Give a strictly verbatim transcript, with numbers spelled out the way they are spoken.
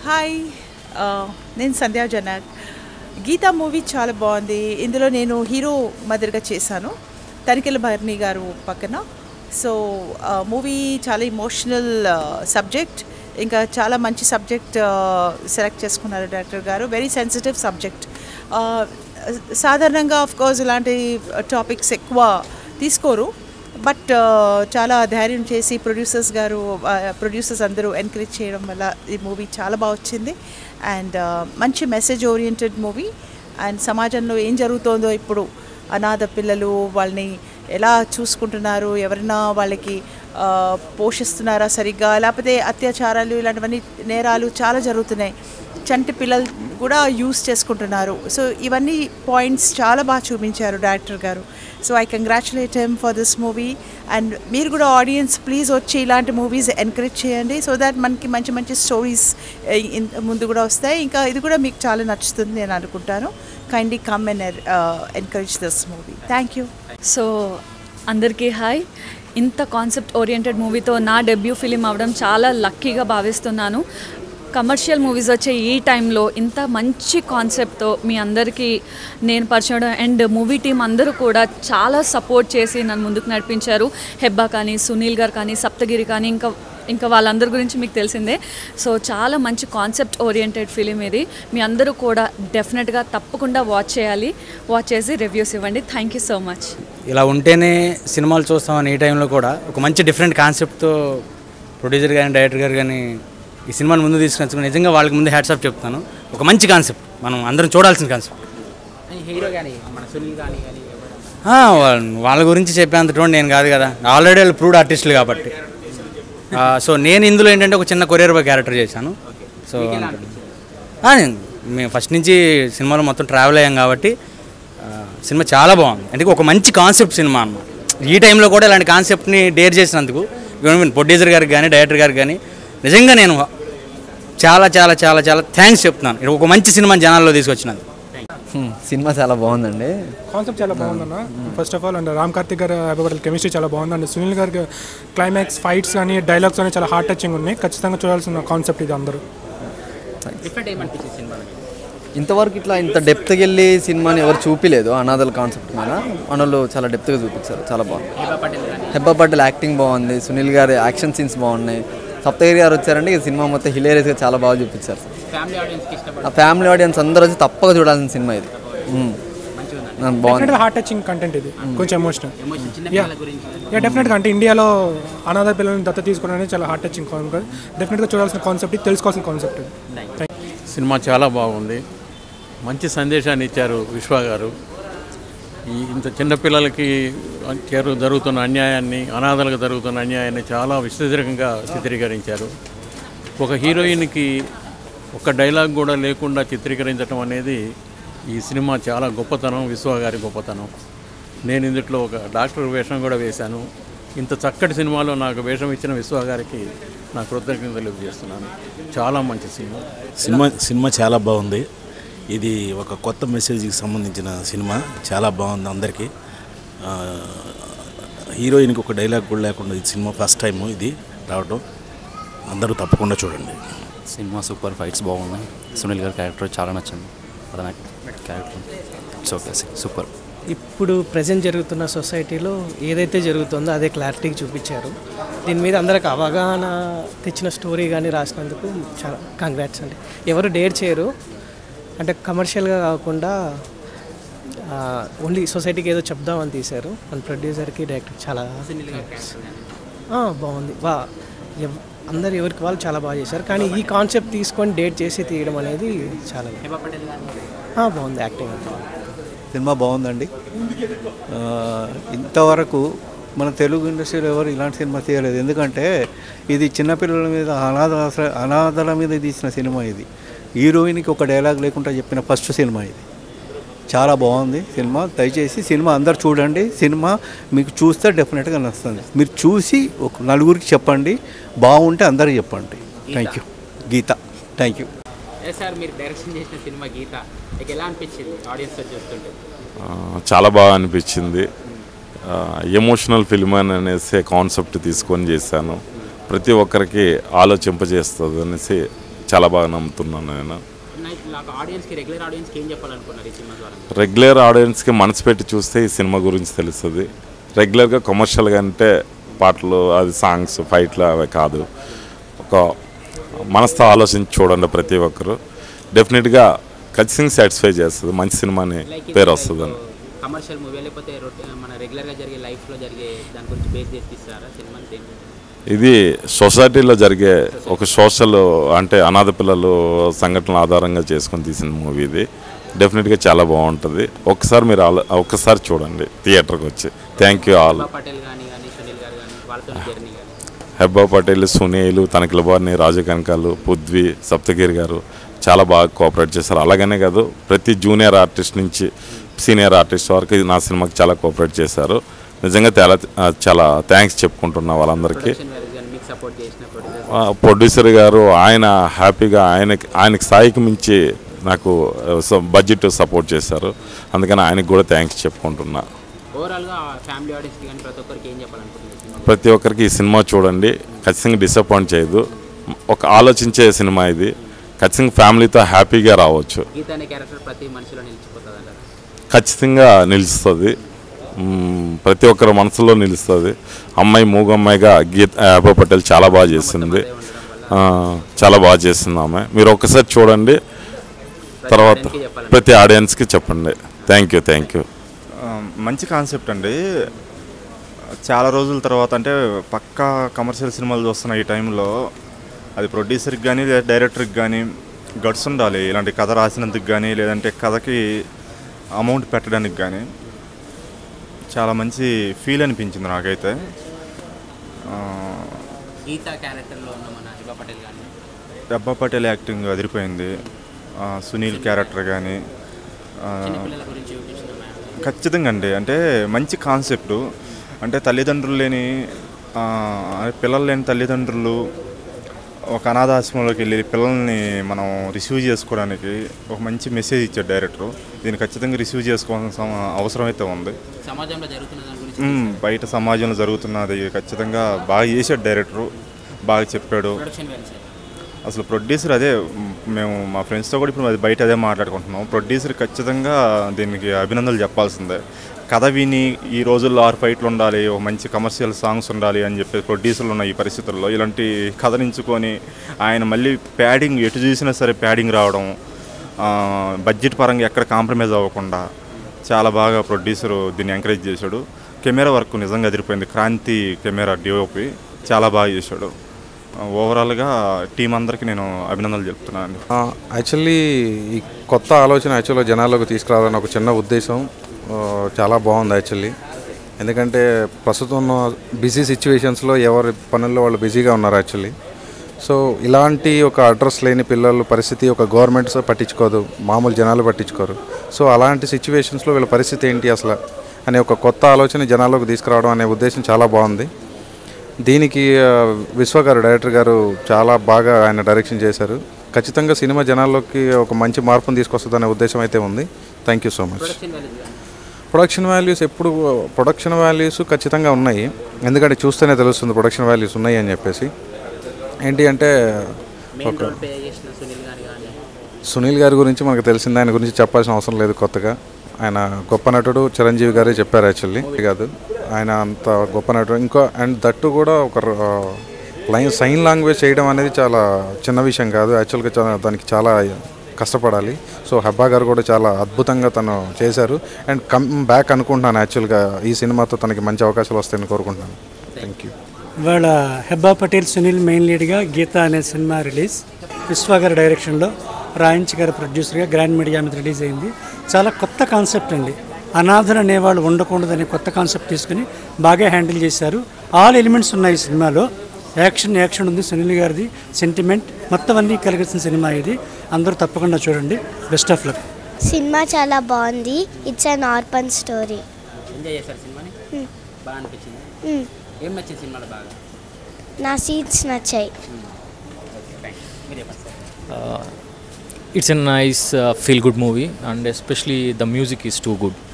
Hi నేను సంధ్యా Janak. Gita movie చాలా బాగుంది. ఇందులో నేను హీరో మదర్గా చేశాను, తనికెళ్ళ భరణి గారు పక్కన. సో మూవీ చాలా ఇమోషనల్ సబ్జెక్ట్, ఇంకా చాలా మంచి సబ్జెక్ట్ సెలెక్ట్ చేసుకున్నారు డైరెక్టర్ గారు. Very sensitive subject. సాధారణంగా ఆఫ్ కోర్స్ ఇలాంటి టాపిక్స్ ఎక్కువ తీసుకోరు, బట్ చాలా ధైర్యం చేసి ప్రొడ్యూసర్స్ గారు ప్రొడ్యూసర్స్ అందరూ ఎంకరేజ్ చేయడం వల్ల ఈ మూవీ చాలా బాగా వచ్చింది. అండ్ మంచి మెసేజ్ ఓరియంటెడ్ మూవీ. అండ్ సమాజంలో ఏం జరుగుతుందో ఇప్పుడు, అనాథ పిల్లలు వాళ్ళని ఎలా చూసుకుంటున్నారు, ఎవరైనా వాళ్ళకి పోషిస్తున్నారా సరిగ్గా, లేకపోతే అత్యాచారాలు ఇలాంటివన్నీ నేరాలు చాలా జరుగుతున్నాయి, చంటి పిల్లలు కూడా యూస్ చేసుకుంటున్నారు. సో ఇవన్నీ పాయింట్స్ చాలా బాగా చూపించారు డైరెక్టర్ గారు. So I congratulate him for this movie. And మీరు కూడా ఆడియన్స్ ప్లీజ్ వచ్చి ఇలాంటి మూవీస్ ఎంకరేజ్ చేయండి, సో దాట్ మనకి మంచి మంచి స్టోరీస్ ముందు కూడా వస్తాయి. ఇంకా ఇది కూడా మీకు చాలా నచ్చుతుంది నేను అనుకుంటాను. Kindly come and encourage this movie. Thank you. So అందరికీ హాయ్. ఇంత కాన్సెప్ట్ ఓరియంటెడ్ మూవీతో నా డెబ్యూ ఫిలిం అవ్వడం చాలా లక్కీగా భావిస్తున్నాను. కమర్షియల్ మూవీస్ వచ్చే ఈ టైంలో ఇంత మంచి కాన్సెప్ట్తో మీ అందరికీ నేను పరిచయం, అండ్ మూవీ టీం అందరూ కూడా చాలా సపోర్ట్ చేసి నన్ను ముందుకు నడిపించారు. హెబ్బా కానీ, సునీల్ గారు కానీ, సప్తగిరి కానీ, ఇంకా ఇంకా వాళ్ళందరి గురించి మీకు తెలిసిందే. సో చాలా మంచి కాన్సెప్ట్ ఓరియంటెడ్ ఫిలిం ఇది. మీ అందరూ కూడా డెఫినెట్గా తప్పకుండా వాచ్ చేయాలి. వాచ్ చేసి రివ్యూస్ ఇవ్వండి. Thank you so much. ఇలా ఉంటేనే సినిమాలు చూస్తామని ఈ టైంలో కూడా ఒక మంచి డిఫరెంట్ కాన్సెప్ట్తో ప్రొడ్యూసర్ కానీ డైరెక్టర్ గారు కానీ ఈ సినిమాని ముందు తీసుకొచ్చుకుని నిజంగా వాళ్ళకి ముందు హ్యాట్సాప్ చెప్తాను. ఒక మంచి కాన్సెప్ట్, మనం అందరం చూడాల్సిన కాన్సెప్ట్. హీరో కానీ మన సునీల్ కానీ వాళ్ళ గురించి చెప్పేంత నేను కాదు కదా, ఆల్రెడీ వాళ్ళు ప్రూవ్డ్ ఆర్టిస్టులు కాబట్టి. సో నేను ఇందులో ఏంటంటే ఒక చిన్న కొరియర్ బాయ్ క్యారెక్టర్ చేశాను. సో మేము ఫస్ట్ నుంచి సినిమాలో మొత్తం ట్రావెల్ అయ్యాం కాబట్టి సినిమా చాలా బాగుంది. అంటే ఒక మంచి కాన్సెప్ట్ సినిమా అన్నమాట. ఈ టైంలో కూడా ఇలాంటి కాన్సెప్ట్ని డేర్ చేసినందుకు ప్రొడ్యూసర్ గారికి కానీ డైరెక్టర్ గారికి కానీ నిజంగా నేను చాలా చాలా చాలా చాలా థ్యాంక్స్ చెప్తున్నాను. ఇది ఒక మంచి సినిమా జనాల్లో తీసుకొచ్చినది. సినిమా చాలా బాగుందండి. కాన్సెప్ట్ చాలా బాగుందన్న. First of all and Ram Karthik గారు అభివృద్ధి కెమిస్ట్రీ చాలా బాగుందండి. సునీల్ గారికి క్లైమాక్స్ ఫైట్స్ కానీ డైలాగ్స్ కానీ చాలా హార్ట్ టచింగ్ ఉన్నాయి. ఖచ్చితంగా చూడాల్సిన కాన్సెప్ట్ ఇది అందరూ. ఇంతవరకు ఇట్లా ఇంత డెప్త్కి వెళ్ళి సినిమాని ఎవరు చూపించలేదు. అనాథల కాన్సెప్ట్ మీద మనోళ్ళు చాలా డెప్త్గా చూపించారు. చాలా బాగుంది. హెబ్బా పటేల్ యాక్టింగ్ బాగుంది. సునీల్ గారి యాక్షన్ సీన్స్ బాగున్నాయి. సప్తగిరి గారు వచ్చారంటే ఈ సినిమా మొత్తం హిలేరియస్గా చాలా బాగా చూపించారు. ఆ ఫ్యామిలీ ఆడియన్స్ అందరూ వచ్చి తప్పక చూడాల్సిన సినిమా ఇది. బాగుంది. హార్ట్ టచింగ్ కంటెంట్ ఇది, కొంచెం ఎమోషనల్. యా డెఫినెట్గా అంటే ఇండియాలో అనాథ పిల్లల్ని దత్త తీసుకోవడం అనేది చాలా హార్ట్ టచింగ్. డెఫినెట్గా చూడాల్సిన కాన్సెప్ట్ ఇది, తెలుసుకోవాల్సిన కాన్సెప్ట్ ఇది. సినిమా చాలా బాగుంది. మంచి సందేశాన్ని ఇచ్చారు విశ్వ గారు. ఈ ఇంత చిన్నపిల్లలకి జరుగుతున్న అన్యాయాన్ని, అనాథలకు జరుగుతున్న అన్యాయాన్ని చాలా విస్తృతంగా చిత్రీకరించారు. ఒక హీరోయిన్కి ఒక డైలాగ్ కూడా లేకుండా చిత్రీకరించడం అనేది ఈ సినిమా చాలా గొప్పతనం, విశ్వ గారి గొప్పతనం. నేను ఇందులో ఒక డాక్టర్ వేషం కూడా వేశాను. ఇంత చక్కటి సినిమాలో నాకు వేషం ఇచ్చిన విశ్వ గారికి నా కృతజ్ఞతలు తెలియజేస్తున్నాను. చాలా మంచి సినిమా. సినిమా సినిమా చాలా బాగుంది. ఇది ఒక కొత్త మెసేజ్కి సంబంధించిన సినిమా. చాలా బాగుంది. అందరికీ హీరోయిన్కి ఒక డైలాగ్ కూడా లేకుండా ఈ సినిమా ఫస్ట్ టైం ఇది రావడం. అందరూ తప్పకుండా చూడండి. సినిమా సూపర్, ఫైట్స్ బాగున్నాయి. సునీల్ గారి క్యారెక్టర్ చాలా నచ్చింది. అదే క్యారెక్టర్ ఇట్స్ ఓకే, సూపర్. ఇప్పుడు ప్రజెంట్ జరుగుతున్న సొసైటీలో ఏదైతే జరుగుతుందో అదే క్లారిటీగా చూపించారు. దీని మీద అందరికి అవగాహన తెచ్చిన స్టోరీ కానీ రాసినందుకు చాలా కంగ్రాట్స్ అండి. ఎవరు డేర్ చేయరు, అంటే కమర్షియల్గా కాకుండా ఓన్లీ సొసైటీకి ఏదో చెప్దామని తీశారు. మన ప్రొడ్యూసర్కి డైరెక్టర్ చాలా బాగుంది. వా అందరు ఎవరికి వాళ్ళు చాలా బాగా చేశారు. కానీ ఈ కాన్సెప్ట్ తీసుకొని డేట్ చేసి తీయడం అనేది చాలా బాగుంది. యాక్టింగ్ అంతా సినిమా బాగుందండి. ఇంతవరకు మన తెలుగు ఇండస్ట్రీలో ఎవరు ఇలాంటి సినిమా తీయలేదు. ఎందుకంటే ఇది చిన్నపిల్లల మీద, అనాథ అనాథల మీద తీసిన సినిమా. ఇది హీరోయిన్కి ఒక డైలాగ్ లేకుండా చెప్పిన ఫస్ట్ సినిమా ఇది. చాలా బాగుంది సినిమా. దయచేసి సినిమా అందరు చూడండి. సినిమా మీకు చూస్తే డెఫినెట్గా నచ్చుతుంది. మీరు చూసి ఒక నలుగురికి చెప్పండి, బాగుంటే అందరికి చెప్పండి. Thank you. Geetha. Thank you. Sir మీరు డైరెక్షన్ చేసిన సినిమా గీత మీకు ఎలా అనిపించింది ఆడియన్స్ చూస్తుంటే? చాలా బాగా అనిపించింది. ఎమోషనల్ ఫిల్మ్ అని అనేసి కాన్సెప్ట్ తీసుకొని చేశాను. ప్రతి ఒక్కరికి ఆలోచింపజేస్తుంది అనేసి చాలా బాగా నమ్ముతున్నాను నేను. ఆడియన్స్కి రెగ్యులర్ ఆడియన్స్కి ఏం చెప్పాలనుకున్నారు ఈ సినిమా ద్వారా? రెగ్యులర్ ఆడియన్స్కి మనసు పెట్టి చూస్తే ఈ సినిమా గురించి తెలుస్తుంది. రెగ్యులర్గా కమర్షియల్గా అంటే పాటలు, అది సాంగ్స్, ఫైట్లు అవి కాదు. ఒక మనసుతో ఆలోచించి చూడండి ప్రతి ఒక్కరు. డెఫినెట్గా ఖచ్చితంగా సాటిస్ఫై చేస్తుంది, మంచి సినిమాని పేరు వస్తుందని. కమర్షియల్ మూవీ లేకపోతే మన రెగ్యులర్గా జరిగే లైఫ్లో జరిగే దాని గురించి బేస్ చేసి తీస్తారా సినిమా? ఇది సొసైటీలో జరిగే ఒక సోషల్ అంటే అనాథ పిల్లలు సంఘటనల ఆధారంగా చేసుకొని తీసిన మూవీ ఇది. డెఫినెట్గా చాలా బాగుంటుంది. ఒక్కసారి మీరు ఆలో ఒక్కసారి చూడండి థియేటర్కి వచ్చి. Thank you all. Hebah Patel, Sunil, తనకిలబార్ని, రాజు కనకాలు, పుద్వి, సప్తగిరి గారు చాలా బాగా కోఆపరేట్ చేశారు. అలాగనే కాదు, ప్రతి జూనియర్ ఆర్టిస్ట్ నుంచి సీనియర్ ఆర్టిస్ట్ వరకు నా సినిమాకి చాలా కోఆపరేట్ చేశారు. నిజంగా చాలా చాలా థ్యాంక్స్ చెప్పుకుంటున్నా వాళ్ళందరికీ. ప్రొడ్యూసర్ గారు ఆయన హ్యాపీగా ఆయనకి ఆయనకి స్థాయికి మించి నాకు బడ్జెట్ సపోర్ట్ చేశారు. అందుకని ఆయనకి కూడా థ్యాంక్స్ చెప్పుకుంటున్నా. ప్రతి ఒక్కరికి ఈ సినిమా చూడండి, ఖచ్చితంగా డిసప్పాయింట్ చేయదు. ఒక ఆలోచించే సినిమా ఇది. ఖచ్చితంగా ఫ్యామిలీతో హ్యాపీగా రావచ్చు. ఖచ్చితంగా నిలుస్తుంది, ప్రతి ఒక్కరి మనసులో నిలుస్తుంది. అమ్మాయి మూగమ్మాయిగా గీత హెబ్బా పటేల్ చాలా బాగా చేసింది, చాలా బాగా చేసింది ఆమె. మీరు ఒక్కసారి చూడండి, తర్వాత ప్రతి ఆడియన్స్కి చెప్పండి. థ్యాంక్ యూ థ్యాంక్ యూ మంచి కాన్సెప్ట్ అండి. చాలా రోజుల తర్వాత అంటే పక్కా కమర్షియల్ సినిమాలు చూస్తున్న ఈ టైంలో అది ప్రొడ్యూసర్కి కానీ లేదా డైరెక్టర్కి కానీ గట్స్ ఉండాలి. ఇలాంటి కథ రాసినందుకు కానీ లేదంటే కథకి అమౌంట్ పెట్టడానికి కానీ చాలా మంచి ఫీల్ అనిపించింది నాకైతే. హెబ్బా పటేల్ యాక్టింగ్ అదిరిపోయింది. సునీల్ క్యారెక్టర్ కానీ ఖచ్చితంగా అండి. అంటే మంచి కాన్సెప్టు. అంటే తల్లిదండ్రులు లేని పిల్లలు లేని తల్లిదండ్రులు ఒక అనాథాశ్రమంలోకి వెళ్ళి పిల్లల్ని మనం రిసీవ్ చేసుకోవడానికి ఒక మంచి మెసేజ్ ఇచ్చాడు డైరెక్టర్. దీన్ని ఖచ్చితంగా రిసీవ్ చేసుకోవాల్సిన అవసరం అయితే ఉంది. బయట సమాజంలో జరుగుతున్నది ఖచ్చితంగా బాగా చేశాడు డైరెక్టరు, బాగా చెప్పాడు. అసలు ప్రొడ్యూసర్ అదే మేము మా ఫ్రెండ్స్తో కూడా ఇప్పుడు అది బయట అదే మాట్లాడుకుంటున్నాం. ప్రొడ్యూసర్ ఖచ్చితంగా దీనికి అభినందనలు చెప్పాల్సిందే. కథ విని ఈ రోజుల్లో ఆరు ఫైట్లు ఉండాలి, ఒక మంచి కమర్షియల్ సాంగ్స్ ఉండాలి అని చెప్పి ప్రొడ్యూసర్లు ఉన్న ఈ పరిస్థితుల్లో ఇలాంటి కథనించుకొని ఆయన మళ్ళీ ప్యాడింగ్ ఎటు చూసినా సరే ప్యాడింగ్ రావడం, బడ్జెట్ పరంగా ఎక్కడ కాంప్రమైజ్ అవ్వకుండా చాలా బాగా ప్రొడ్యూసర్ దీన్ని ఎంకరేజ్ చేశాడు. కెమెరా వర్క్ నిజంగా అదిరిపోయింది. క్రాంతి కెమెరా డిఓపి చాలా బాగా చేశాడు. ఓవరాల్గా టీం అందరికీ నేను అభినందనలు చెప్తున్నాను. యాక్చువల్లీ ఈ కొత్త ఆలోచన యాక్చువల్గా జనాల్లోకి తీసుకురావాలని ఒక చిన్న ఉద్దేశం. చాలా బాగుంది యాక్చువల్లీ. ఎందుకంటే ప్రస్తుతం ఉన్న బిజీ సిచ్యువేషన్స్లో ఎవరి పనుల్లో వాళ్ళు బిజీగా ఉన్నారు యాక్చువల్లీ. సో ఇలాంటి ఒక అడ్రస్ లేని పిల్లల పరిస్థితి ఒక గవర్నమెంట్స్ పట్టించుకోదు, మామూలు జనాలు పట్టించుకోరు. సో అలాంటి సిచ్యువేషన్స్లో వీళ్ళ పరిస్థితి ఏంటి అసలు అనే ఒక కొత్త ఆలోచన జనాల్లోకి తీసుకురావడం అనే ఉద్దేశం చాలా బాగుంది. దీనికి విశ్వ గారు డైరెక్టర్ గారు చాలా బాగా ఆయన డైరెక్షన్ చేశారు. ఖచ్చితంగా సినిమా జనాల్లోకి ఒక మంచి మార్పును తీసుకొస్తుంది అనే ఉద్దేశం అయితే ఉంది. Thank you so much. Production values ఎప్పుడు ప్రొడక్షన్ వాల్యూస్ ఖచ్చితంగా ఉన్నాయి. ఎందుకంటే చూస్తేనే తెలుస్తుంది ప్రొడక్షన్ వాల్యూస్ ఉన్నాయి అని చెప్పేసి. ఏంటి అంటే ఒక సునీల్ గారి గురించి మనకు తెలిసింది, ఆయన గురించి చెప్పాల్సిన అవసరం లేదు కొత్తగా. ఆయన గొప్ప నటుడు, చిరంజీవి గారే చెప్పారు యాక్చువల్లీ కాదు, ఆయన అంత గొప్ప నటుడు. ఇంకో అండ్ దట్టు కూడా ఒక లైన్ సైన్ లాంగ్వేజ్ చేయడం అనేది చాలా చిన్న విషయం కాదు యాక్చువల్గా. చాలా దానికి చాలా కష్టపడాలి. సో హెబ్బా గారు కూడా చాలా అద్భుతంగా తను చేశారు. అండ్ కమ్ బ్యాక్ అనుకుంటున్నాను యాక్చువల్గా ఈ సినిమాతో తనకి మంచి అవకాశాలు వస్తాయని కోరుకుంటున్నాను. Thank you. ఇవాళ హెబ్బా పటేల్, సునీల్ మెయిన్ లీడ్గా గీత అనే సినిమా రిలీజ్. విశ్వ గారి డైరెక్షన్లో, రాయించ్ గారి ప్రొడ్యూసర్గా గ్రాండ్ మీడియా మీద రిలీజ్ అయింది. చాలా కొత్త కాన్సెప్ట్ అండి. అనాథలు అనేవాళ్ళు ఉండకూడదనే కొత్త కాన్సెప్ట్ తీసుకుని బాగా హ్యాండిల్ చేశారు. ఆల్ ఎలిమెంట్స్ ఉన్నాయి ఈ సినిమాలో. యాక్షన్ యాక్షన్ ఉంది, సునీల్ గారిది సెంటిమెంట్ మొత్తం అన్నీ కలిగిన సినిమా ఇది. అందరూ తప్పకుండా చూడండి. Best of luck. సినిమా చాలా బాగుంది. It's an orphan story. Enjoy చేశారు సినిమాని? బాగా అనిపించింది. ఏం నచ్చింది సినిమాలో బాగా? నా సీన్స్ నచ్చాయి. It's a nice uh, feel good movie, and especially the music is too good.